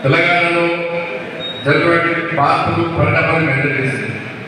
తెలంగాణలో జరిగినటువంటి మార్పులు పరిణామాలు వెంటనేసింది.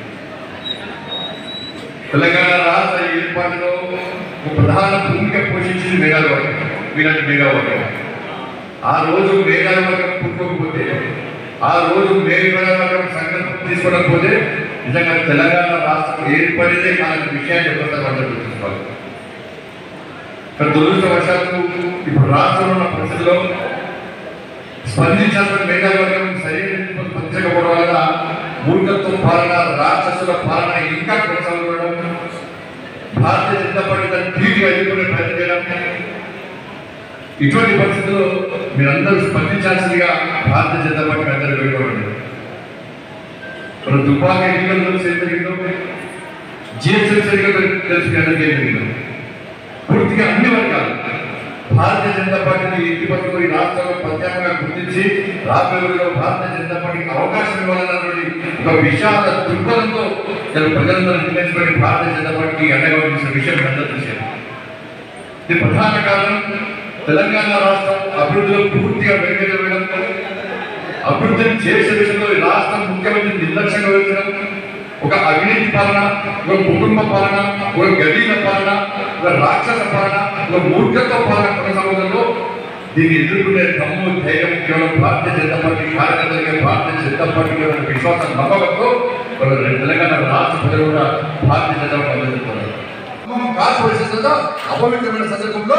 తెలంగాణ రాష్ట్ర ఏర్పాటులో ఒక ప్రధాన భూమిక పోషించింది మేఘాల వర్గం. వీళ్ళకి మేఘా వర్గం ఆ రోజు మేఘాల వర్గం పుట్టుకోకపోతే, ఆ రోజు మేఘాల వర్గం సంకల్పం తీసుకోకపోతే నిజంగా తెలంగాణ రాష్ట్రం ఏర్పడేదే కాని విషయాన్ని ఎవరితో గుర్తుంచుకోవాలి. దురదృష్టవశాత్తు ఇప్పుడు రాష్ట్రంలో ఉన్న పరిస్థితుల్లో స్పందించాల్సిన మేఘాల వర్గం సరైన స్పందించకపోవడం వల్ల మూర్ఖత్వ పాలన, రాక్షసుల పాలన ఇంకా కొనసాగడం, భారతీయ జనతా పార్టీ తన టీవీగా ఎదుర్కొనే ప్రయత్నం చేయడం, ఇటువంటి పరిస్థితుల్లో మీరందరూ స్పందించాల్సిందిగా భారతీయ జనతా పార్టీ అందరూ వేడుకోండి. మన దుబ్బాక ఎన్నికల్లో జరిగిందో, జిఎస్ఎం సరిగ్గా తెలిసి అందరికీ జరిగిందో పూర్తిగా అన్ని వర్గాలు భారతీయ జనతా పార్టీని ఎత్తి పట్టుకుని రాష్ట్రంలో ప్రత్యేకంగా గుర్తించి రాబోయే భారతీయ జనతా పార్టీకి అవకాశం ఇవ్వాలన్నటువంటి ఒక విశాల దృక్పథంతో ప్రజలందరూ నిర్ణయించుకొని భారతీయ జనతా పార్టీకి అండగా చేసిన విషయం అందరూ చూశారు. ఇది ప్రధాన కారణం తెలంగాణ రాష్ట్రం అభివృద్ధిలో పూర్తిగా వెనుకబడడం, అభివృద్ధిని చేసే విషయంలో ఈ రాష్ట్రం ముఖ్యమంత్రి నిర్లక్ష్యంగా వహించడం, ఒక అవినీతి పాలన, ఒక కుటుంబ పాలన, ఒక గలీల పాలన, ఒక రాక్షస పాలన, ఒక మూర్ఖత్వ పాలన కొనసాగుతుందో దీన్ని ఎదుర్కొనే దమ్ము, ధైర్యం కేవలం భారతీయ జనతా పార్టీ కార్యకర్తలకే, భారతీయ జనతా పార్టీకి విశ్వాసం నమ్మకంతో తెలంగాణ రాష్ట్ర ప్రజలు కూడా భారతీయ జనతా పార్టీ అందుతున్నారు. కార్పొరేషన్ అపవిత్రమైన సందర్భంలో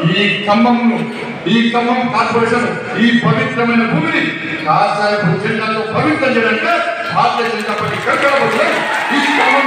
ఈ ఖమ్మం కార్పొరేషన్ ఈ పవిత్రమైన భూమిని కాషాయపు జెండాతో పవిత్రం చేయడానికి భారతీయ జనతా పార్టీ కట్టబడుతుంది. ఈ ఖమ్మం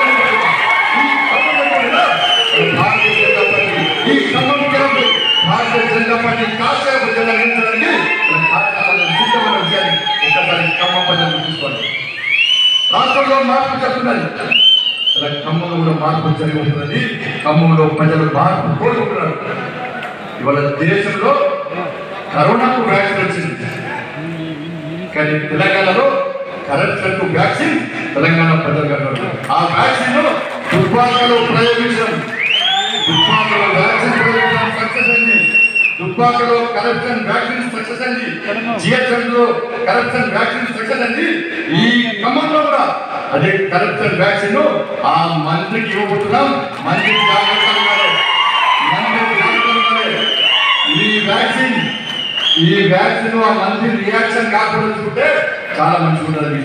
భారతీయ జనతా పార్టీ ఈ ఖమ్మం భారతీయ జనతా పార్టీ కాషాయపు జెండా నిలిచడానికి సిద్ధమైన విషయాన్ని ఒకసారి ఖమ్మం ప్రజలు గుర్తుంచుకోండి. రాష్ట్రంలో మార్పు చెప్తున్నది, ఖమ్మంలో కూడా మార్పు జరుగుతున్నది. ఖమ్మంలో ప్రజలు మార్పు కోరుకుంటున్నారు. ఇవాళ దేశంలో కరోనాకు వ్యాక్సిన్ వచ్చింది, కానీ తెలంగాణలో కరప్షన్ కు వ్యాక్సిన్ తెలంగాణ ప్రజలు ఆ వ్యాక్సిన్ దుబ్బాకలో ప్రయోగించడం, దుబ్బాకలో వ్యాక్సిన్ ప్రయోగించడం సక్సెస్ అయింది. దుబ్బాకలో కరప్షన్ వ్యాక్సిన్ సక్సెస్ అయింది. జిహెచ్ఎంలో కరప్షన్ వ్యాక్సిన్ సక్సెస్ అయింది. ఈ ఖమ్మంలో కూడా అదే కరప్షన్ వ్యాక్సిన్ ఆ మంత్రికి ఇవ్వబోతున్నాం. మంత్రి ఈ వ్యాక్సిన్ ఆ మంత్రి రియాక్షన్ కాకుండా చూసుకుంటే చాలా మంచిగా ఉంటుంది.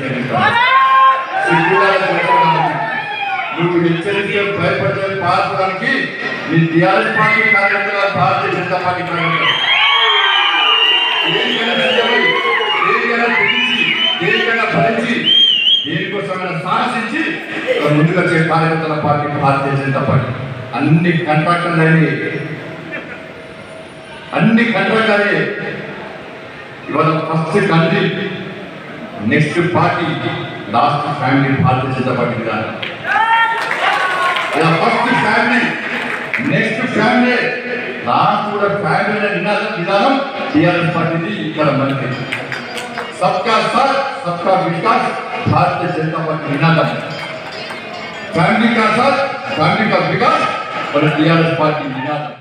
నువ్వు హెచ్చరిక భయపడే పాల్గొనడానికి నీ టీఆర్ఎస్ పార్టీ కార్యకర్తలు, భారతీయ జనతా పార్టీ కార్యకర్తలు దేనికైనా భరించి దేనికోసమైనా సాహసించి ముందుగా వచ్చే కార్యకర్తల పార్టీ భారతీయ జనతా పార్టీ. అన్ని కాంట్రాక్టర్లే ఇవాళ first country, next party, last family Bharatiya Janata Party విధానం. ఇలా first family, next family, last కూడా ఫ్యామిలీ విధానం టీఆర్ఎస్ పార్టీది. ఇక్కడ మనకి సబ్కా సాత్ సబ్కా వికాస్ భారతీయ జనతా పార్టీ నినాదం. ఫ్యామిలీ కా సాత్ ఫ్యామిలీ కా వికాస్ మన టీఆర్ఎస్ పార్టీ నినాదం.